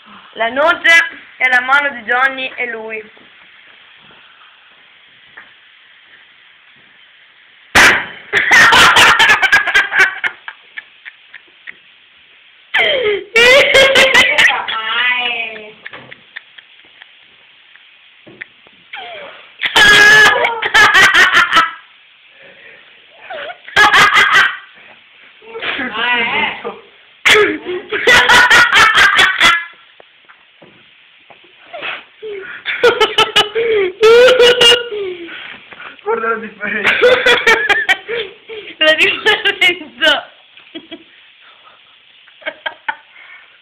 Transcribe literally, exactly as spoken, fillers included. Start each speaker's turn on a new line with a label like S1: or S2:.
S1: La noce è la mano di Johnny e lui.
S2: Ah, eh.